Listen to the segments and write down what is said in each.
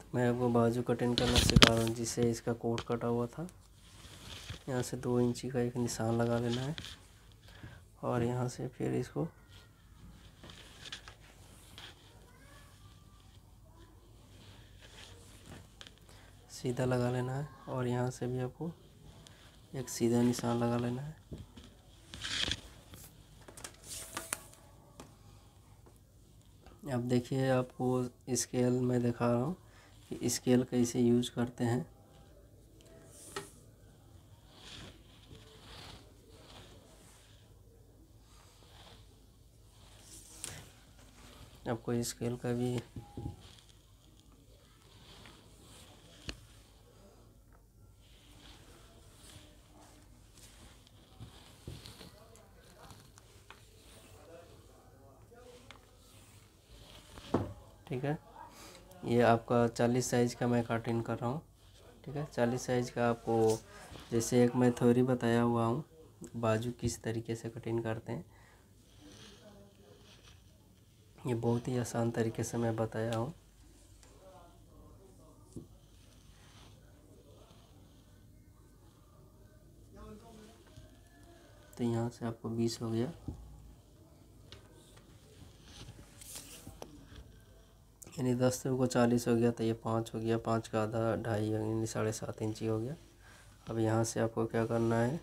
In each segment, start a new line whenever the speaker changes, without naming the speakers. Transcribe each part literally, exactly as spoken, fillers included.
मैं आपको बाजू कटिंग करना सिखा रहा हूँ, जिससे इसका कोट कटा हुआ था। यहाँ से दो इंची का एक निशान लगा लेना है और यहाँ से फिर इसको सीधा लगा लेना है और यहाँ से भी आपको एक सीधा निशान लगा लेना है। अब देखिए, आपको स्केल मैं दिखा रहा हूँ कि स्केल कैसे यूज करते हैं। आपको स्केल का भी ठीक है। ये आपका चालीस साइज़ का मैं कटिंग कर रहा हूँ। ठीक है, चालीस साइज़ का आपको जैसे एक मैं थ्योरी बताया हुआ हूँ बाजू किस तरीके से कटिंग करते हैं, ये बहुत ही आसान तरीके से मैं बताया हूँ। तो यहाँ से आपको बीस हो गया, यानी दस को चालीस हो गया, तो ये पाँच हो गया, पाँच का आधा ढाई यानी साढ़े सात इंची हो गया। अब यहाँ से आपको क्या करना है,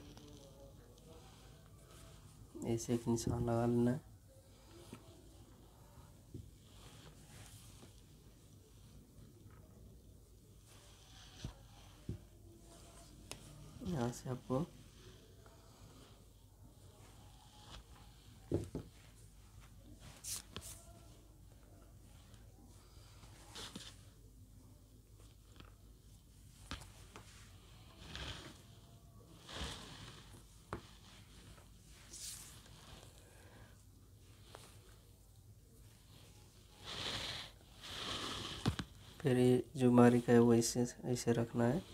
ऐसे एक निशान लगा लेना है। यहाँ से आपको फिर ये जो बारीक है वो ऐसे ऐसे रखना है।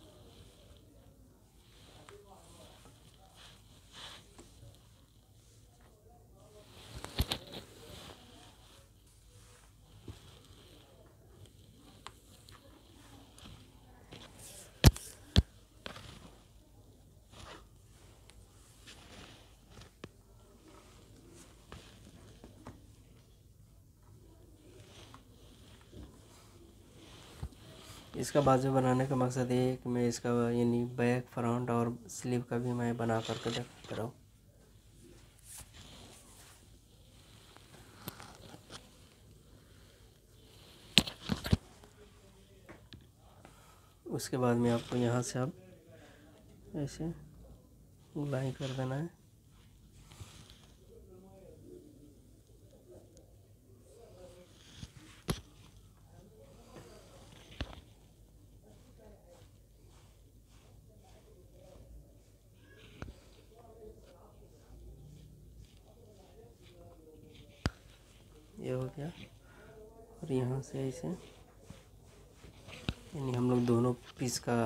इसका बाजू बनाने का मकसद ये है कि मैं इसका यानी बैक फ्रंट और स्लीव का भी मैं बना करके दिखा रहा हूँ। उसके बाद में आपको यहाँ से अब ऐसे गुलाई कर देना है। ये हो गया और यहाँ से ऐसे यानी हम लोग दोनों पीस का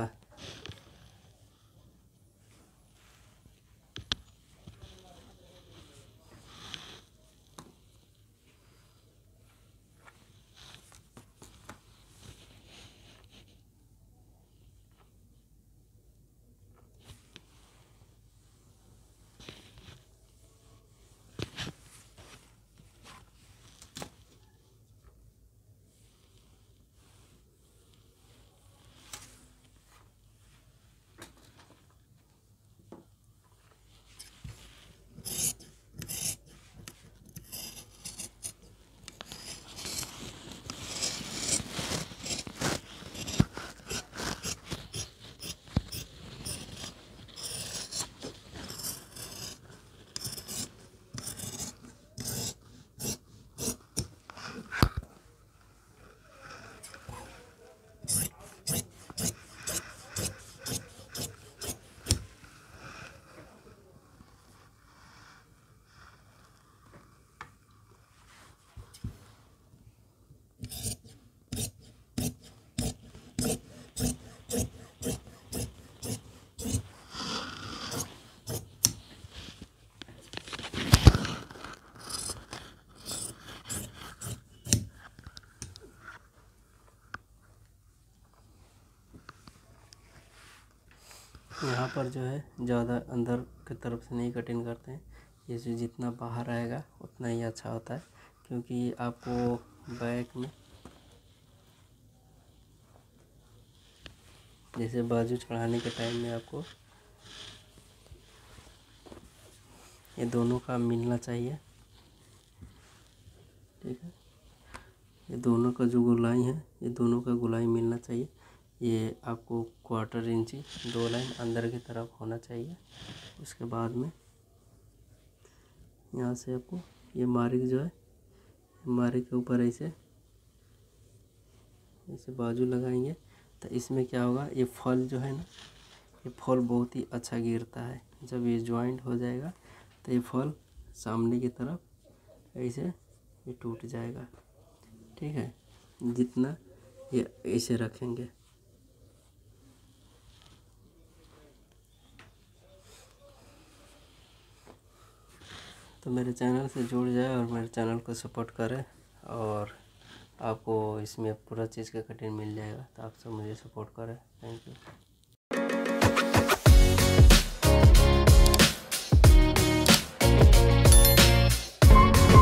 यहाँ पर जो है ज़्यादा अंदर की तरफ से नहीं कटिंग करते हैं, ये जो जितना बाहर आएगा उतना ही अच्छा होता है, क्योंकि आपको बैक में जैसे बाजू चढ़ाने के टाइम में आपको ये दोनों का मिलना चाहिए। ठीक है, ये दोनों का जो गोलाई है, ये दोनों का गोलाई मिलना चाहिए। ये आपको क्वार्टर इंची दो लाइन अंदर की तरफ होना चाहिए। उसके बाद में यहाँ से आपको ये मार्क जो है, मार्क के ऊपर ऐसे ऐसे बाजू लगाएंगे, तो इसमें क्या होगा, ये फॉल जो है ना, ये फॉल बहुत ही अच्छा गिरता है। जब ये जॉइंट हो जाएगा तो ये फॉल सामने की तरफ ऐसे ये टूट जाएगा। ठीक है, जितना ये ऐसे रखेंगे। तो मेरे चैनल से जुड़ जाए और मेरे चैनल को सपोर्ट करें, और आपको इसमें पूरा चीज़ का कटिंग मिल जाएगा। तो आप सब मुझे सपोर्ट करें। Thank you.